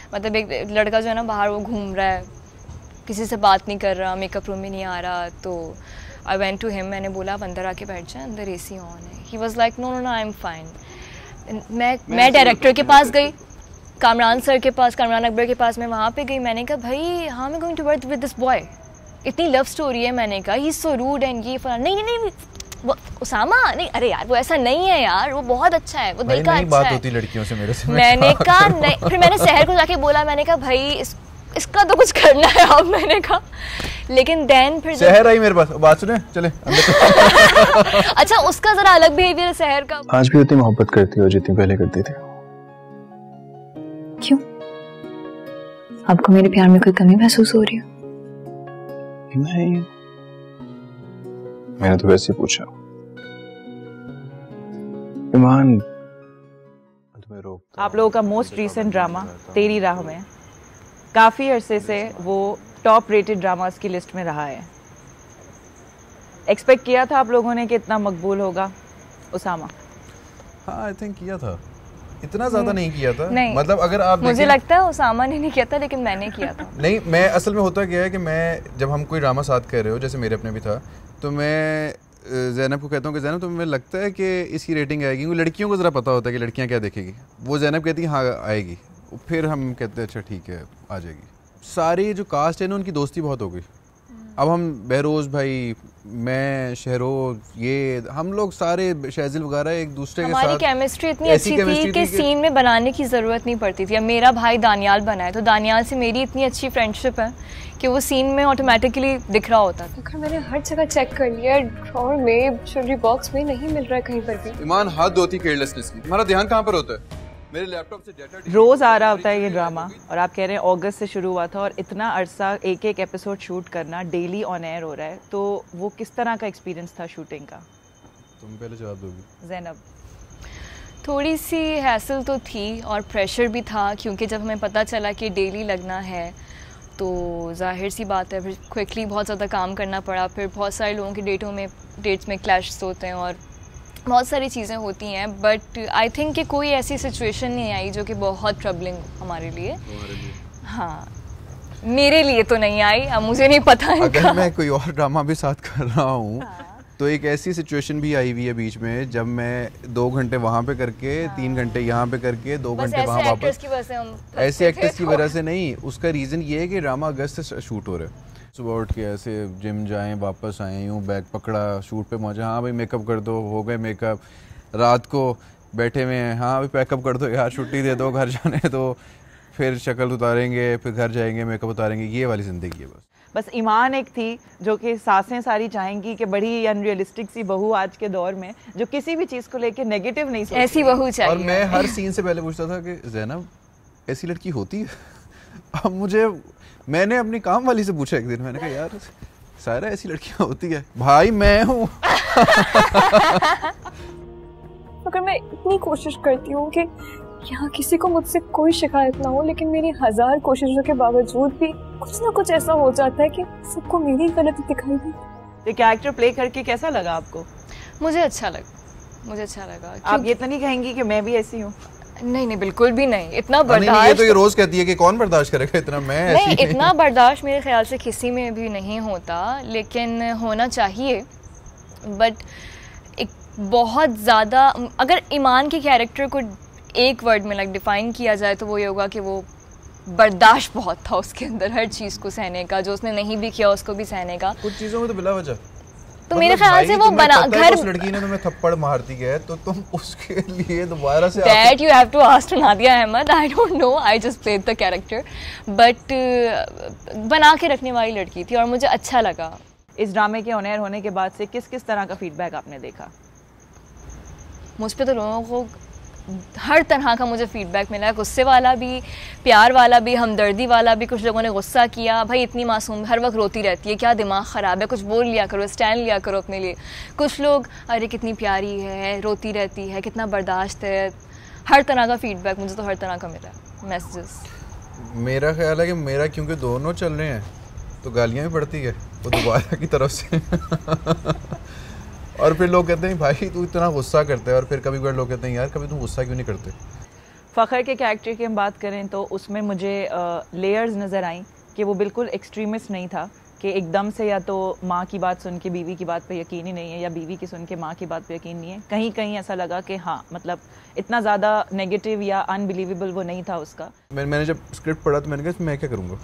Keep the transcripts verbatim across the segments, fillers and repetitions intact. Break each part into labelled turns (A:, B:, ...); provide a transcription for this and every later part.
A: مطلب ایک لڑکا جو ہے نا باہر وہ گھوم رہا ہے, کسی سے بات نہیں کر رہا, میک اپ روم میں نہیں آ رہا, تو آئی وینٹ ٹو ہم, میں نے بولا آپ اندر آ کے بیٹھ جائیں, اندر اے سی آن ہے. He was like no no no I am fine. میں میں ڈائریکٹر کے پاس گئی, کامران سر کے پاس, کامران اکبر کے پاس, میں وہاں پہ گئی. میں نے کہا بھائی how am going to work with this boy, اتنی لو اسٹوری ہے. میں نے کہا ہی از سو روڈ اینڈ یہ فلاں. نہیں نہیں نہیں اسامہ نہیں, ارے یار وہ ایسا نہیں ہے یار, وہ بہت اچھا ہے, وہ دل کا اچھا
B: بات ہوتی لڑکیوں سے میرے سے.
A: میں نے کہا نہیں, پھر میں نے سحر کو جا کے بولا, میں نے کہا بھائی اس اس کا تو کچھ کرنا ہے اب. میں نے کہا لیکن دین پھر
B: سحر آئی میرے پاس, بات سنیں چلیں.
A: اچھا اس کا ذرا الگ بیہیویئر ہے سحر کا.
C: آج بھی اتنی محبت کرتی ہو جتنی پہلے کرتی تھی.
A: کیوں آپ کو میرے پیار میں کوئی کمی محسوس ہو رہی ہے؟
C: نہیں, میں نے تو ویسے ہی پوچھا. ایمان
D: آپ لوگوں کا موسٹ ریسنٹ ڈرامہ تیری راہ میں کافی عرصے سے وہ ٹاپ ریٹڈ ڈراماز کی لسٹ میں رہا ہے. ایکسپیکٹ کیا تھا آپ لوگوں نے کہ اتنا مقبول ہوگا اسامہ؟
B: ہاں آئی تھنک کیا تھا, اتنا زیادہ نہیں کیا تھا.
A: نہیں
B: مطلب اگر آپ
A: مجھے لگتا ہے اسامہ نے نہیں کیا تھا لیکن میں نے کیا تھا.
B: نہیں میں اصل میں ہوتا کیا ہے کہ میں جب ہم کوئی ڈرامہ ساتھ کر رہے ہو, جیسے میرے اپنے بھی تھا, تو میں زینب کو کہتا ہوں کہ زینب تمہیں لگتا ہے کہ اس کی ریٹنگ آئے گی؟ وہ لڑکیوں کو ذرا پتا ہوتا ہے کہ لڑکیاں کیا دیکھے گی. وہ زینب کہتی ہے ہاں آئے گی, پھر ہم کہتے ہیں اچھا ٹھیک ہے آ جائے گی. ساری جو کاسٹ ہے نا ان کی دوستی بہت ہو گئی. اب ہم بہروز بھائی, میں شہروز, یہ ہم لوگ سارے شہزل وغیرہ ایک دوسرے کے ساتھ
A: ہماری کیمسٹری اتنی اچھی تھی کہ سین میں بنانے کی ضرورت نہیں پڑتی تھی. اب میرا بھائی دانیال بنا ہے تو دانیال سے میری اتنی اچھی فرینڈ شپ ہے کہ وہ سین میں آٹومیٹکلی دکھ رہا ہوتا تھا.
E: میں نے ہر جگہ چیک کر لیا, ڈراور میں, جویلری باکس میں, نہیں مل رہا ہے کہیں پر بھی.
B: ایمان حد ہوتی کیئرلیسنس کی, ہمارا دھیان کہاں پر ہوتا ہے؟ میرے لیپ ٹاپ سے ڈیٹا
D: روز آ رہا ہوتا ہے یہ ڈرامہ, اور آپ کہہ رہے ہیں اگست سے شروع ہوا تھا, اور اتنا عرصہ ایک ایک ایپیسوڈ شوٹ کرنا, ڈیلی آن ایئر ہو رہا ہے, تو وہ کس طرح کا ایکسپیرینس تھا شوٹنگ کا؟
B: تم پہلے جواب دو گی.
A: زینب تھوڑی سی ہیسل تو تھی اور پریشر بھی تھا, کیونکہ جب ہمیں پتہ چلا کہ ڈیلی لگنا ہے تو ظاہر سی بات ہے پھر کوئکلی بہت زیادہ کام کرنا پڑا. پھر بہت سارے لوگوں کی ڈیٹوں میں ڈیٹس میں کلیشز ہوتے ہیں اور بہت ساری چیزیں ہوتی ہیں, بٹ آئی تھنک کہ کوئی ایسی سچویشن نہیں آئی جو کہ بہت ٹربلنگ ہمارے لیے. ہاں میرے لیے تو نہیں آئی, اب مجھے نہیں پتا.
B: اگر میں کوئی اور ڈرامہ بھی ساتھ کر رہا ہوں تو ایک ایسی سچویشن بھی آئی ہوئی ہے بیچ میں, جب میں دو گھنٹے وہاں پہ کر کے, تین گھنٹے یہاں پہ کر کے, دو گھنٹے وہاں واپس. ایسے ایکٹرس کی وجہ سے نہیں, اس کا ریزن یہ ہے کہ ڈرامہ اگست سے شوٹ ہو رہا ہے. صبح اٹھ کے ایسے جم جائیں, واپس آئیں, یوں بیگ پکڑا, شوٹ پہ پہنچا, ہاں بھائی میک اپ کر دو, ہو گئے میک اپ. رات کو بیٹھے ہوئے ہیں, ہاں بھائی پیک اپ کر دو یار, چھٹی دے دو, گھر جانے دو. پھر شکل اتاریں گے, پھر گھر جائیں گے, میک اپ اتاریں گے, یہ والی زندگی ہے بس.
D: بس ایمان ایک تھی جو کہ ساسیں ساری چاہیں گی کہ بڑی ان ریئلسٹک سی بہو آج کے دور میں جو کسی بھی چیز کو لے کے نیگیٹو نہیں سوچتی,
A: ایسی بہو چاہیے.
B: اور میں ہر سین سے پہلے پوچھتا تھا کہ زینب ایسی لڑکی ہوتی ہے؟ اب مجھے, میں نے اپنی کام والی سے پوچھا ایک دن, میں نے کہا یار سارا ایسی لڑکیاں ہوتی ہے؟ بھائی میں ہوں.
E: اگر میں اتنی کوشش کرتی ہوں کہ یہاں کسی کو مجھ سے کوئی شکایت نہ ہو, لیکن میری ہزار کوششوں کے باوجود بھی کچھ نہ کچھ ایسا ہو جاتا ہے کہ سب کو میری غلطی دکھائی دی.
D: یہ کیریکٹر پلے کر کے کیسا لگا آپ کو؟
A: مجھے اچھا لگا, مجھے اچھا لگا.
D: آپ یہ تو نہیں کہیں گی کہ میں بھی ایسی ہوں؟
A: نہیں نہیں بالکل بھی نہیں. اتنا
B: برداشت, یہ تو یہ روز کہتی ہے کہ کون برداشت کرے گا اتنا, میں
A: نہیں, اتنا برداشت میرے خیال سے کسی میں بھی نہیں ہوتا, لیکن ہونا چاہیے. بٹ ایک بہت زیادہ, اگر ایمان کے کیریکٹر کو ایک ورڈ میں لائک ڈیفائن کیا جائے تو وہ یہ ہوگا کہ وہ برداشت بہت تھا اس کے اندر, ہر چیز کو سہنے کا, جو اس نے نہیں بھی کیا اس کو بھی سہنے کا.
B: کچھ چیزوں میں تو بلا وجہ,
A: تو میرے خیال سے وہ بنا گھر,
B: اس لڑکی نے تمہیں تھپڑ مارتی ہے تو تم اس کے لیے دوبارہ سے
A: that you have to ask Nadia Ahmed. I don't know, I just played the character, but بنا کے رکھنے والی لڑکی تھی اور مجھے اچھا لگا.
D: اس ڈرامے کے آن ایئر ہونے کے بعد سے کس کس طرح کا فیڈ بیک آپ نے دیکھا؟
A: مجھ پہ تو لوگوں کو ہر طرح کا مجھے فیڈ بیک ملا ہے, غصے والا بھی, پیار والا بھی, ہمدردی والا بھی. کچھ لوگوں نے غصہ کیا, بھائی اتنی معصوم ہر وقت روتی رہتی ہے, کیا دماغ خراب ہے, کچھ بول لیا کرو, اسٹینڈ لیا کرو اپنے لیے. کچھ لوگ ارے کتنی پیاری ہے, روتی رہتی ہے, کتنا برداشت ہے. ہر طرح کا فیڈ بیک مجھے تو ہر طرح کا ملا ہے, میسیجز.
B: میرا خیال ہے کہ میرا کیونکہ دونوں چل رہے ہیں تو گالیاں بھی پڑتی ہے وہ دوبارہ کی طرف سے. اور پھر لوگ کہتے ہیں بھائی تو اتنا غصہ کرتا ہے, اور پھر کبھی کبھی لوگ کہتے ہیں یار کبھی تم غصہ کیوں نہیں کرتے.
D: فخر کے کریکٹر کی ہم بات کریں تو اس میں مجھے لیئرز نظر آئیں کہ وہ بالکل ایکسٹریمسٹ نہیں تھا کہ ایک دم سے یا تو ماں کی بات سن کے بیوی کی بات پہ یقین ہی نہیں ہے یا بیوی کی سن کے ماں کی بات پہ یقین نہیں ہے. کہیں کہیں ایسا لگا کہ ہاں مطلب اتنا زیادہ نیگیٹو یا انبلیویبل وہ نہیں تھا اس کا.
B: میں نے جب اسکرپٹ پڑھا تو میں نے کہا میں کیا کروں گا,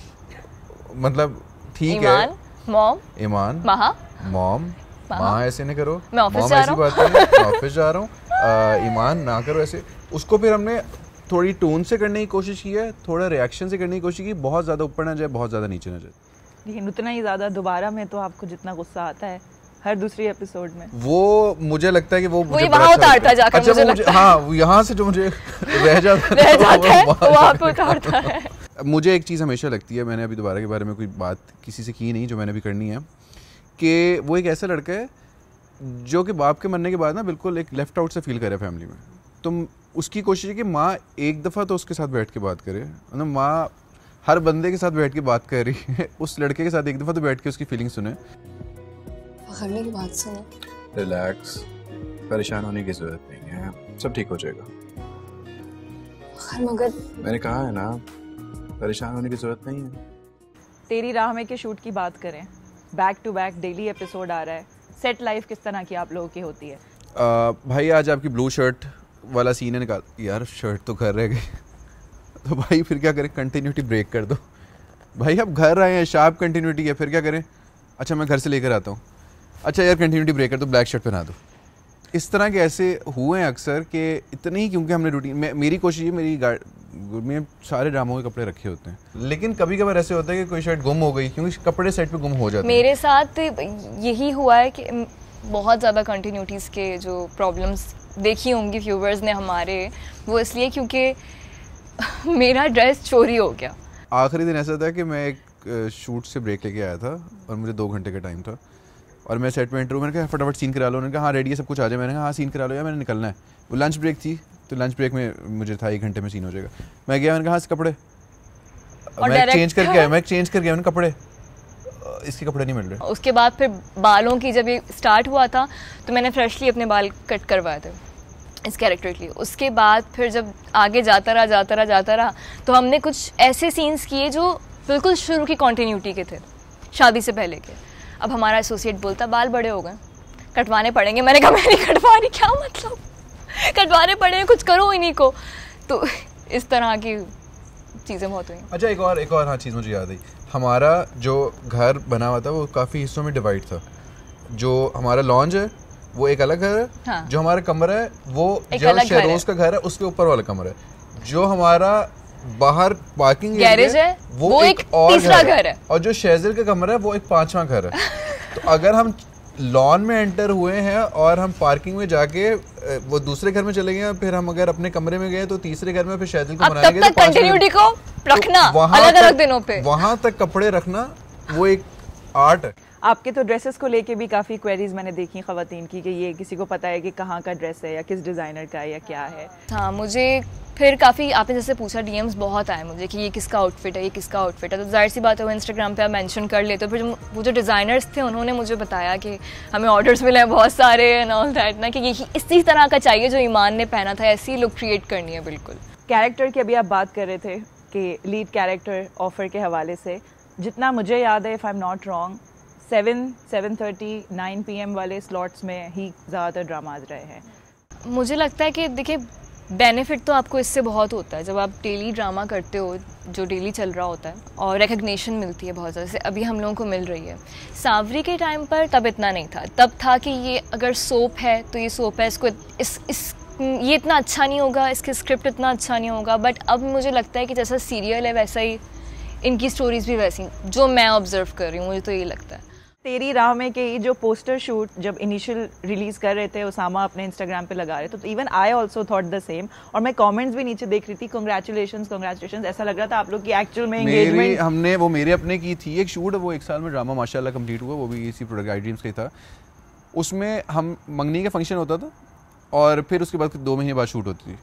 B: مطلب ٹھیک ہے
A: موم
B: ایمان
A: ماں
B: موم ماں ایسے نہ کرو,
A: میں آفس
B: موم
A: جا
B: ایسی
A: رہا
B: بات نہیں, میں آفس جا رہا ہوں, ایمان نہ کرو ایسے. اس کو پھر ہم نے تھوڑی ٹون سے کرنے کی کوشش کی ہے, تھوڑا ریئیکشن سے کرنے کی کوشش کی, بہت زیادہ اوپر نہ جائے بہت زیادہ نیچے نہ جائے.
D: لیکن اتنا ہی زیادہ دوبارہ میں تو آپ کو جتنا غصہ آتا ہے ہر دوسری ایپیسوڈ میں,
B: وہ مجھے لگتا ہے کہ وہ
A: مجھے وہاں اتارتا جا کر, مجھے لگتا ہے
B: ہاں یہاں سے جو مجھے رہ جاتا
A: رہ جاتا ہے وہاں پہ اتارتا ہے.
B: مجھے ایک چیز ہمیشہ لگتی ہے, میں نے ابھی دوبارہ کے بارے میں کوئی بات کسی سے کی نہیں جو میں نے بھی کرنی ہے, کہ وہ ایک ایسا لڑکا ہے جو کہ باپ کے مرنے کے بعد نا بالکل ایک لیفٹ آؤٹ سے فیل کرے فیملی میں. تم اس کی کوشش ہے کہ ماں ایک دفعہ تو اس کے ساتھ بیٹھ کے بات کرے, ماں ہر بندے کے ساتھ بیٹھ کے بات کر رہی ہے, اس لڑکے کے ساتھ ایک دفعہ تو بیٹھ کے اس کی فیلنگ سنے.
E: فخر کی بات سنو,
C: ریلیکس, پریشان ہونے کی ضرورت نہیں ہے, سب ٹھیک ہو جائے گا.
E: فخر مگر
C: میں نے کہا ہے نا پریشان ہونے کی ضرورت نہیں ہے.
D: تیری راہ میں کے شوٹ کی بات کریں, back to back daily episode آ رہا ہے, سیٹ لائف کس طرح کی آپ لوگوں کی ہوتی ہے؟
B: بھائی آج آپ کی بلو شرٹ والا سین ہے, نکال یار شرٹ تو گھر رہ گئی, تو بھائی پھر کیا کریں, کنٹینیوٹی بریک کر دو. بھائی اب گھر آئے ہیں, شارپ کنٹینیوٹی ہے, پھر کیا کریں, اچھا میں گھر سے لے کر آتا ہوں, اچھا یار کنٹینیوٹی بریک کر دو, بلیک شرٹ پہنا دو. اس طرح کے ایسے ہوئے ہیں اکثر کہ اتنے ہی, کیونکہ ہم نے روٹین میں, میری کوشش ہے میری میں سارے ڈراموں کے کپڑے رکھے ہوتے ہیں, لیکن کبھی کبھار ایسے ہوتا ہے کہ کوئی شرٹ گم ہو گئی کیونکہ کپڑے سیٹ پہ گم ہو جاتے ہیں.
A: میرے ساتھ یہی ہوا ہے کہ بہت زیادہ کنٹینیوٹیز کے جو پرابلمس دیکھی ہوں گی ویورز نے ہمارے, وہ اس لیے کیونکہ میرا ڈریس چوری ہو گیا.
B: آخری دن ایسا تھا کہ میں ایک شوٹ سے بریک لے کے آیا تھا اور مجھے دو گھنٹے کا ٹائم تھا, اور میں سیٹ میں انٹر ہوں, میں نے کہا فٹافٹ سین کرا لو, انہوں نے کہا ہاں ریڈی ہے سب کچھ آ جائے, میں نے کہا ہاں سین کرا لو یار میں نے نکلنا ہے. وہ لنچ بریک تھی تو لنچ بریک میں مجھے تھا ایک گھنٹے میں سین ہو جائے گا. میں گیا, میں نے کہا ہاں کپڑے میں چینج کر کے آیا, میں چینج کر گیا, میں نے کپڑے اس کے کپڑے نہیں مل رہے.
A: اس کے بعد پھر بالوں کی جب یہ اسٹارٹ ہوا تھا تو میں نے فریشلی اپنے بال کٹ کروائے تھے اس کیریکٹر کے لیے. اس کے بعد پھر جب آگے جاتا رہا جاتا رہا جاتا رہا تو ہم نے کچھ ایسے سینس کیے جو بالکل شروع کی کنٹینیوٹی کے تھے, شادی سے پہلے کے. اب ہمارا ایسوسیٹ بولتا بال بڑے ہو گئے, کٹوانے پڑیں گے. میں نے کہا میں نہیں کٹوا رہی, کیا مطلب کٹوانے پڑیں گے, کچھ کرو انہیں کو. تو اس طرح کی چیزیں بہت ہوئی.
B: اچھا ایک اور ایک اور ہاں چیز مجھے یاد آئی, ہمارا جو گھر بنا ہوا تھا وہ کافی حصوں میں ڈیوائڈ تھا. جو ہمارا لانج ہے وہ ایک الگ گھر ہے, جو ہمارا کمرہ ہے وہ جو شہروز کا گھر ہے اس کے اوپر والا کمرہ ہے, جو ہمارا باہر پارکنگ
A: گیریج ہے وہ ایک تیسرا گھر ہے,
B: اور جو شیزل کا کمرہ ہے وہ ایک پانچواں گھر ہے. تو اگر ہم لان میں انٹر ہوئے ہیں اور ہم پارکنگ میں جا کے وہ دوسرے گھر میں چلے گئے, پھر ہم اگر اپنے کمرے میں گئے تو تیسرے گھر میں پھر شیزل کو منائیں گے,
A: تب تک کنٹینیوٹی کو رکھنا الگ الگ دنوں پہ,
B: وہاں تک کپڑے رکھنا وہ ایک آرٹ ہے.
D: آپ کے تو ڈریسز کو لے کے بھی کافی کوئریز میں نے دیکھی خواتین کی کہ یہ کسی کو پتا ہے کہ کہاں کا ڈریس ہے یا کس ڈیزائنر کا ہے یا کیا ہے.
A: ہاں مجھے پھر کافی آپ نے جیسے پوچھا ڈی ایمس بہت آئے مجھے کہ یہ کس کا آؤٹ فٹ ہے, یہ کس کا آؤٹ فٹ ہے. تو ظاہر سی بات ہے وہ انسٹاگرام پہ آپ مینشن کر لیتے. پھر وہ جو ڈیزائنرس تھے انہوں نے مجھے بتایا کہ ہمیں آرڈرس ملے ہیں بہت سارے اینڈ آل دیٹ نا, کہ یہ اسی طرح کا چاہیے جو ایمان نے پہنا تھا, ایسی لک کریٹ کرنی ہے. بالکل
D: کیریکٹر کی ابھی آپ بات کر رہے تھے کہ لیڈ کیریکٹر آفر کے حوالے سے, جتنا مجھے یاد ہے if I am not wrong seven seven thirty nine PM ایم والے سلاٹس میں ہی زیادہ تر ڈراماز رہے ہیں.
A: مجھے لگتا ہے کہ دیکھیں بینیفٹ تو آپ کو اس سے بہت ہوتا ہے جب آپ ڈیلی ڈرامہ کرتے ہو جو ڈیلی چل رہا ہوتا ہے, اور ریکگنیشن ملتی ہے بہت زیادہ, سے ابھی ہم لوگوں کو مل رہی ہے. ساوری کے ٹائم پر تب اتنا نہیں تھا, تب تھا کہ یہ اگر سوپ ہے تو یہ سوپ ہے, اس کو اس اس یہ اتنا اچھا نہیں ہوگا, اس کے اسکرپٹ اتنا اچھا نہیں ہوگا. بٹ اب مجھے لگتا ہے کہ جیسا سیریل ہے ویسا ہی ان کی اسٹوریز بھی ویسی, جو میں آبزرو کر رہی ہوں مجھے تو یہ لگتا ہے.
D: تیری راہ میں کہ جو پوسٹر شوٹ جب انیشیل ریلیز کر رہے تھے اسامہ اپنے انسٹاگرام پہ لگا رہے تھے, تو even I also thought the same, اور میں کامنٹس بھی نیچے دیکھ رہی تھی کنگریچولیشنز کنگریچولیشنز, ایسا لگ رہا تھا آپ لوگ کی ایکچوئل میں انگیجمنٹ.
B: ہم نے وہ میرے اپنے کی تھی ایک شوٹ, وہ ایک سال میں ڈرامہ ماشاء اللہ کمپلیٹ ہوا, وہ بھی اسی پروڈکٹ آئی ڈریمس کا ہی تھا. اس میں ہم منگنی کا فنکشن ہوتا تھا اور پھر اس کے بعد دو مہینے بعد شوٹ ہوتی تھی.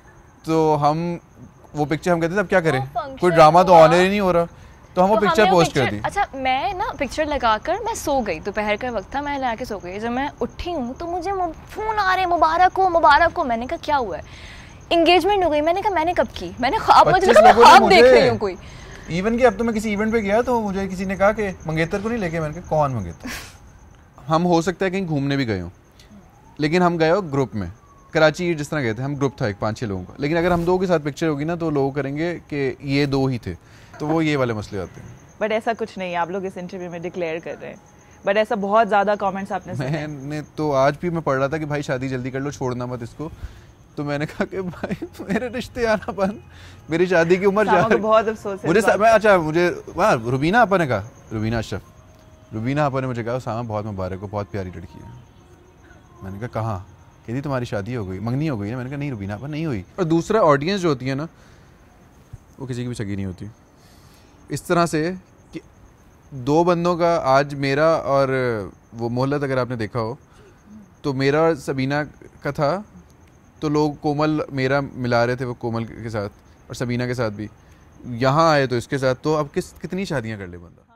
B: تو ہم وہ پکچر ہم کہتے تھے اب کیا کریں, کوئی ڈرامہ تو آن ایئر ہی نہیں ہو رہا, تو ہم وہ پکچر پوسٹ کر دی.
A: اچھا میں نا پکچر لگا کر میں سو گئی, دوپہر کا وقت تھا, میں لا کے سو گئی. جب میں اٹھی ہوں تو مجھے فون آ رہے ہیں مبارک ہو مبارک ہو. میں نے کہا کیا ہوا ہے, انگیجمنٹ ہو گئی. میں نے کہا میں نے کب کی, میں نے خواب مجھے لگا میں خواب دیکھ رہی ہوں کوئی.
B: ایون کہ اب تو میں کسی ایونٹ پہ گیا تو مجھے کسی نے کہا کہ منگیتر کو نہیں لے کے, میں نے کہا کون منگیتر. ہم ہو سکتا ہے کہیں گھومنے بھی گئے ہوں, لیکن ہم گئے ہو گروپ میں. کراچی جس طرح گئے تھے ہم, گروپ تھا ایک پانچ چھ لوگوں کا, لیکن اگر ہم دو کے ساتھ پکچر ہوگی نا تو لوگ کریں گے کہ یہ دو ہی تھے, تو وہ یہ والے مسئلے آتے ہیں.
D: بٹ ایسا کچھ نہیں, آپ لوگ اس انٹرویو میں ڈکلیئر کر رہے ہیں, بٹ ایسا بہت زیادہ کامنٹس آپ نے.
B: میں نے تو آج بھی میں پڑھ رہا تھا کہ بھائی شادی جلدی کر لو, چھوڑنا مت اس کو. تو میں نے کہا کہ بھائی میرے رشتے آنا بند, میری شادی کی عمر جا رہی.
D: بہت افسوس ہے
B: مجھے. اچھا مجھے وہاں روبینہ آپا نے کہا, روبینہ اشرف, روبینہ آپا نے مجھے کہا اسامہ بہت مبارک ہو, بہت پیاری لڑکی ہے. میں نے کہا کہاں؟ کہتی تمہاری شادی ہو گئی, منگنی ہو گئی ہے. میں نے کہا نہیں روبینہ آپا نہیں ہوئی. اور دوسرا آڈینس جو ہوتی ہے نا وہ کسی کی بھی سگی نہیں ہوتی. اس طرح سے کہ دو بندوں کا, آج میرا اور وہ مہلت اگر آپ نے دیکھا ہو تو میرا اور سبینہ کا تھا, تو لوگ کومل میرا ملا رہے تھے وہ کومل کے ساتھ اور سبینہ کے ساتھ بھی. یہاں آئے تو اس کے ساتھ, تو اب کس کتنی شادیاں کر لے بندہ.